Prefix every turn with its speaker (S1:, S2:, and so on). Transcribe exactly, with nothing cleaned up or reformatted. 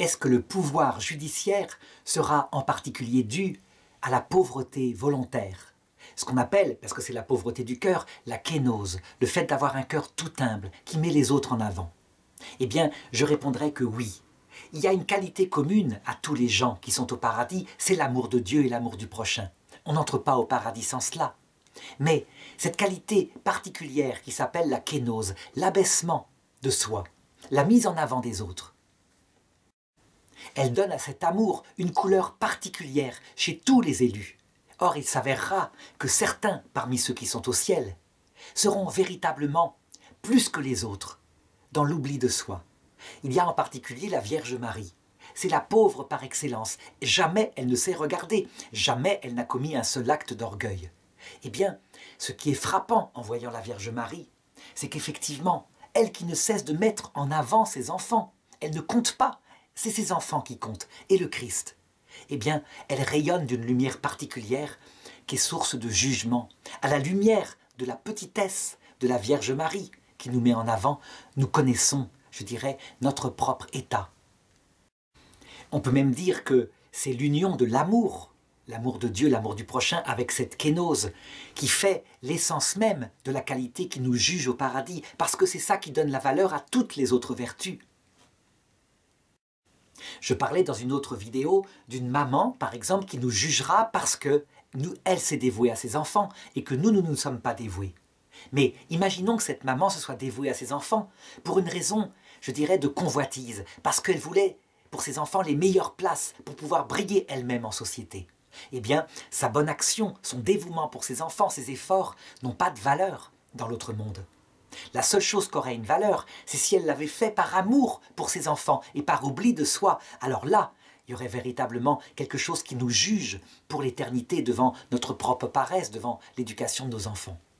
S1: est-ce que le pouvoir judiciaire sera en particulier dû à la pauvreté volontaire? Ce qu'on appelle, parce que c'est la pauvreté du cœur, la kénose, le fait d'avoir un cœur tout humble, qui met les autres en avant. Eh bien, je répondrai que oui. Il y a une qualité commune à tous les gens qui sont au paradis, c'est l'amour de Dieu et l'amour du prochain. On n'entre pas au paradis sans cela. Mais cette qualité particulière qui s'appelle la kénose, l'abaissement de soi, la mise en avant des autres, elle donne à cet amour une couleur particulière chez tous les élus. Or, il s'avérera que certains, parmi ceux qui sont au ciel, seront véritablement plus que les autres dans l'oubli de soi. Il y a en particulier la Vierge Marie. C'est la pauvre par excellence. Jamais elle ne s'est regardée. Jamais elle n'a commis un seul acte d'orgueil. Eh bien, ce qui est frappant en voyant la Vierge Marie, c'est qu'effectivement, elle qui ne cesse de mettre en avant ses enfants, elle ne compte pas, c'est ses enfants qui comptent, et le Christ. Eh bien, elle rayonne d'une lumière particulière qui est source de jugement. À la lumière de la petitesse de la Vierge Marie qui nous met en avant, nous connaissons, je dirais, notre propre état. On peut même dire que c'est l'union de l'amour, l'amour de Dieu, l'amour du prochain, avec cette kénose, qui fait l'essence même de la qualité qui nous juge au paradis, parce que c'est ça qui donne la valeur à toutes les autres vertus. Je parlais dans une autre vidéo d'une maman, par exemple, qui nous jugera parce que nous, elle s'est dévouée à ses enfants et que nous, nous ne nous sommes pas dévoués. Mais imaginons que cette maman se soit dévouée à ses enfants pour une raison, je dirais, de convoitise, parce qu'elle voulait pour ses enfants les meilleures places pour pouvoir briller elle-même en société. Eh bien, sa bonne action, son dévouement pour ses enfants, ses efforts n'ont pas de valeur dans l'autre monde. La seule chose qui aurait une valeur, c'est si elle l'avait fait par amour pour ses enfants et par oubli de soi. Alors là, il y aurait véritablement quelque chose qui nous juge pour l'éternité devant notre propre paresse, devant l'éducation de nos enfants.